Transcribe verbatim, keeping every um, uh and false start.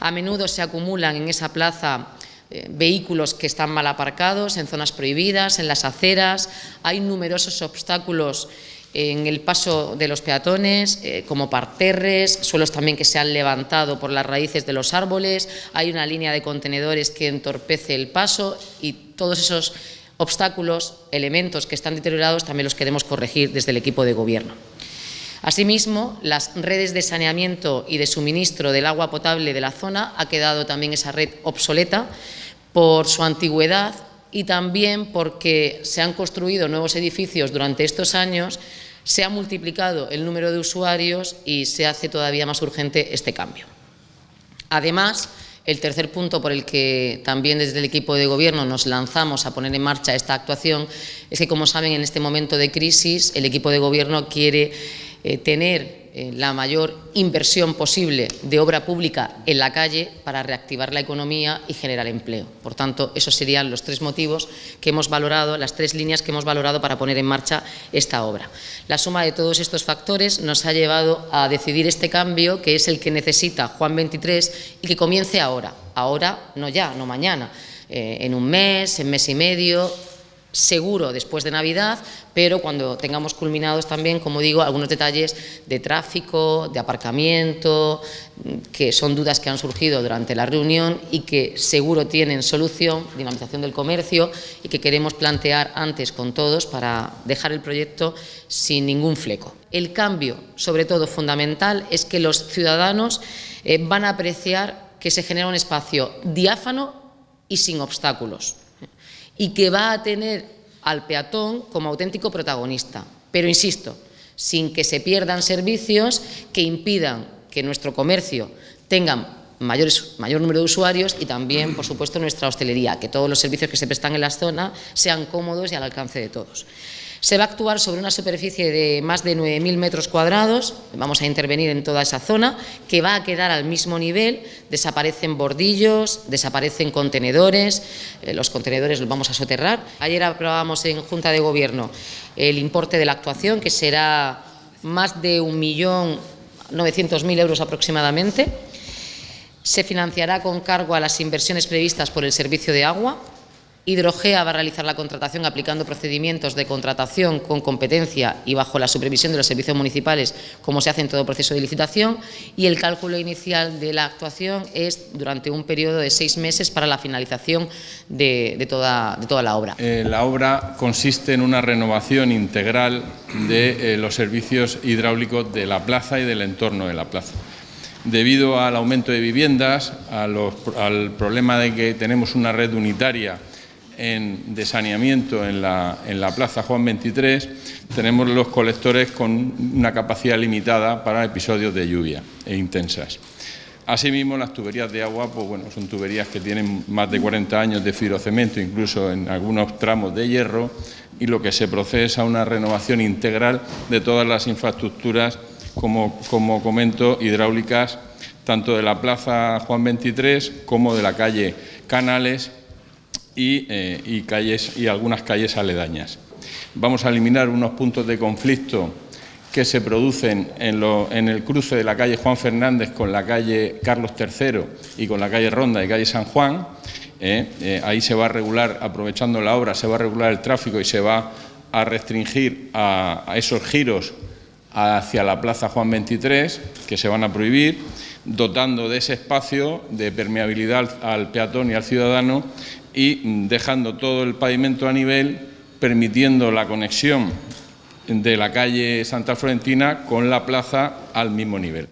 A menudo se acumulan en esa plaza eh, vehículos que están mal aparcados, en zonas prohibidas, en las aceras. Hay numerosos obstáculos en el paso de los peatones, eh, como parterres, suelos también que se han levantado por las raíces de los árboles. Hay una línea de contenedores que entorpece el paso y todos esos obstáculos, elementos que están deteriorados, también los queremos corregir desde el equipo de gobierno. Asimismo, las redes de saneamiento y de suministro del agua potable de la zona ha quedado también esa red obsoleta por su antigüedad y también porque se han construido nuevos edificios durante estos años, se ha multiplicado el número de usuarios y se hace todavía más urgente este cambio. Además, el tercer punto por el que también desde el equipo de gobierno nos lanzamos a poner en marcha esta actuación es que, como saben, en este momento de crisis el equipo de gobierno quiere eh, tener eh, la mayor inversión posible de obra pública en la calle para reactivar la economía y generar empleo. Por tanto, esos serían los tres motivos que hemos valorado, las tres líneas que hemos valorado para poner en marcha esta obra. La suma de todos estos factores nos ha llevado a decidir este cambio, que es el que necesita Juan veintitrés y que comience ahora. Ahora, no ya, no mañana, eh, en un mes, en mes y medio, seguro después de Navidad, pero cuando tengamos culminados también, como digo, algunos detalles de tráfico, de aparcamiento, que son dudas que han surgido durante la reunión y que seguro tienen solución, dinamización del comercio, y que queremos plantear antes con todos para dejar el proyecto sin ningún fleco. El cambio, sobre todo fundamental, es que los ciudadanos eh, van a apreciar que se genera un espacio diáfano y sin obstáculos, y que va a tener al peatón como auténtico protagonista, pero insisto, sin que se pierdan servicios que impidan que nuestro comercio tenga mayores, mayor número de usuarios y también, por supuesto, nuestra hostelería, que todos los servicios que se prestan en la zona sean cómodos y al alcance de todos. Se va a actuar sobre una superficie de más de nueve mil metros cuadrados, vamos a intervenir en toda esa zona, que va a quedar al mismo nivel, desaparecen bordillos, desaparecen contenedores, eh, los contenedores los vamos a soterrar. Ayer aprobamos en Junta de Gobierno el importe de la actuación, que será más de un millón novecientos mil euros aproximadamente. Se financiará con cargo a las inversiones previstas por el servicio de agua. Hidrogea va a realizar la contratación aplicando procedimientos de contratación con competencia y bajo la supervisión de los servicios municipales, como se hace en todo proceso de licitación, y el cálculo inicial de la actuación es durante un periodo de seis meses para la finalización de, de, toda, de toda la obra. Eh, la obra consiste en una renovación integral de eh, los servicios hidráulicos de la plaza y del entorno de la plaza. Debido al aumento de viviendas, a los, al problema de que tenemos una red unitaria En, de saneamiento en la, en la plaza Juan veintitrés, tenemos los colectores con una capacidad limitada para episodios de lluvia e intensas. Asimismo, las tuberías de agua, pues bueno, son tuberías que tienen más de cuarenta años de fibrocemento, incluso en algunos tramos de hierro, y lo que se procede es a una renovación integral de todas las infraestructuras, como, como comento, hidráulicas, tanto de la plaza Juan veintitrés como de la calle Canales, Y, eh, y, calles, y algunas calles aledañas. Vamos a eliminar unos puntos de conflicto que se producen en, lo, en el cruce de la calle Juan Fernández con la calle Carlos tercero y con la calle Ronda y calle San Juan. Eh, eh, ahí se va a regular, aprovechando la obra, se va a regular el tráfico y se va a restringir a, a esos giros hacia la plaza Juan veintitrés, que se van a prohibir, dotando de ese espacio de permeabilidad al, al peatón y al ciudadano, y dejando todo el pavimento a nivel, permitiendo la conexión de la calle Santa Florentina con la plaza al mismo nivel.